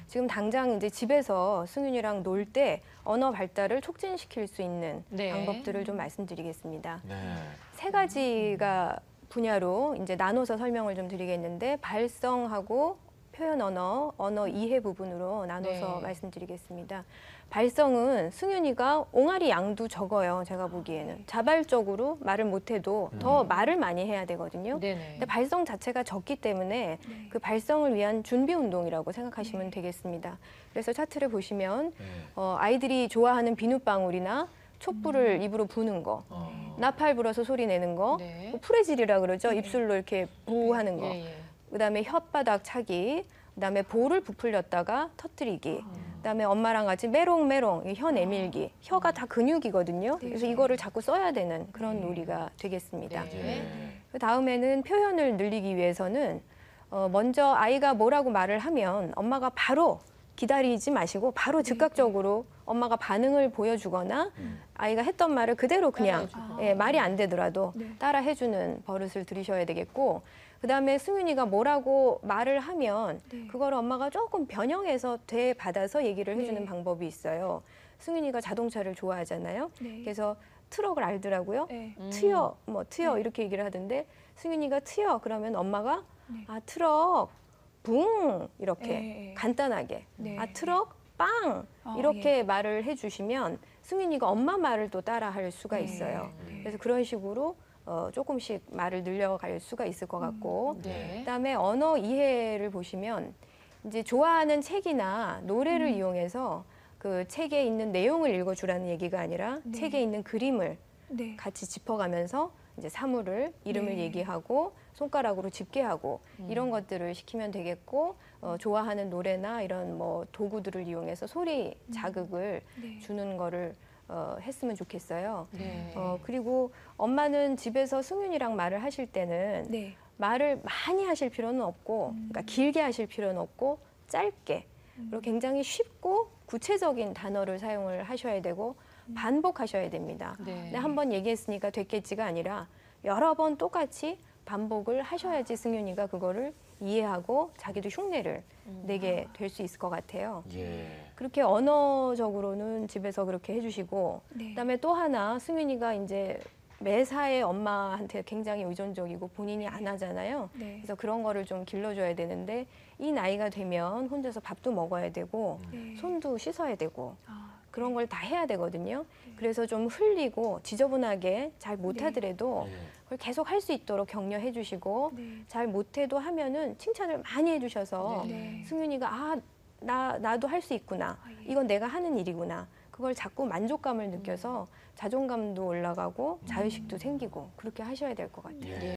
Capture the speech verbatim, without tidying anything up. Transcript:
지금 당장 이제 집에서 승윤이랑 놀 때 언어 발달을 촉진시킬 수 있는 네. 방법들을 좀 말씀드리겠습니다. 네. 세 가지가 분야로 이제 나눠서 설명을 좀 드리겠는데 발성하고 표현 언어, 언어 이해 부분으로 나눠서 네. 말씀드리겠습니다. 발성은 승윤이가 옹알이 양도 적어요. 제가 보기에는. 자발적으로 말을 못해도 더 말을 많이 해야 되거든요. 네네. 근데 발성 자체가 적기 때문에 그 발성을 위한 준비 운동이라고 생각하시면 되겠습니다. 그래서 차트를 보시면 네. 어, 아이들이 좋아하는 비눗방울이나 촛불을 입으로 부는 거, 어. 나팔 불어서 소리 내는 거, 네. 뭐 프레질이라 그러죠. 입술로 이렇게 부하는 거. 예, 예. 그다음에 혓바닥 차기, 그다음에 볼을 부풀렸다가 터뜨리기, 그다음에 엄마랑 같이 메롱메롱 이 혀 내밀기, 혀가 다 근육이거든요. 그래서 이거를 자꾸 써야 되는 그런 놀이가 되겠습니다. 네. 네. 그 다음에는 표현을 늘리기 위해서는 어, 먼저 아이가 뭐라고 말을 하면 엄마가 바로 기다리지 마시고 바로 즉각적으로 엄마가 반응을 보여주거나 아이가 했던 말을 그대로 그냥 따라해주고. 예, 말이 안 되더라도 따라 해주는 버릇을 들이셔야 되겠고, 그다음에 승윤이가 뭐라고 말을 하면 그거를 엄마가 조금 변형해서 되받아서 얘기를 해주는 네. 방법이 있어요. 승윤이가 자동차를 좋아하잖아요. 네. 그래서 트럭을 알더라고요. 네. 트여, 뭐 트여 네. 이렇게 얘기를 하던데 승윤이가 트여 그러면 엄마가 네. 아 트럭 붕 이렇게 네. 간단하게 네. 아 트럭 빵 어, 이렇게 말을 해주시면 승윤이가 엄마 말을 또 따라할 수가 네. 있어요. 네. 그래서 그런 식으로 어, 조금씩 말을 늘려갈 수가 있을 것 같고, 네. 그다음에 언어 이해를 보시면 이제 좋아하는 책이나 노래를 음. 이용해서 그 책에 있는 내용을 읽어주라는 얘기가 아니라 네. 책에 있는 그림을 네. 같이 짚어가면서 이제 사물을 이름을 네. 얘기하고 손가락으로 집게하고 이런 것들을 시키면 되겠고, 어, 좋아하는 노래나 이런 뭐 도구들을 이용해서 소리 자극을 네. 주는 거를 어, 했으면 좋겠어요. 네. 어, 그리고 엄마는 집에서 승윤이랑 말을 하실 때는 네. 말을 많이 하실 필요는 없고, 그러니까 길게 하실 필요는 없고 짧게 그리고 굉장히 쉽고 구체적인 단어를 사용을 하셔야 되고 반복하셔야 됩니다. 네. 근데 한 번 얘기했으니까 됐겠지가 아니라 여러 번 똑같이 반복을 하셔야지 승윤이가 그거를 이해하고 자기도 흉내를 내게 될 수 있을 것 같아요. 예. 그렇게 언어적으로는 집에서 그렇게 해주시고, 네. 그다음에 또 하나 승윤이가 이제 매사에 엄마한테 굉장히 의존적이고 본인이 안 하잖아요. 네. 그래서 그런 거를 좀 길러줘야 되는데 이 나이가 되면 혼자서 밥도 먹어야 되고 네. 손도 씻어야 되고 아, 그런 걸 다 해야 되거든요. 그래서 좀 흘리고 지저분하게 잘 못하더라도 네. 그걸 계속 할 수 있도록 격려해 주시고, 네. 잘 못해도 하면은 칭찬을 많이 해주셔서 네. 승윤이가 아, 나, 나도 할 수 있구나. 아, 예. 이건 내가 하는 일이구나. 그걸 자꾸 만족감을 느껴서 자존감도 올라가고 자의식도 생기고 그렇게 하셔야 될 것 같아요. 예.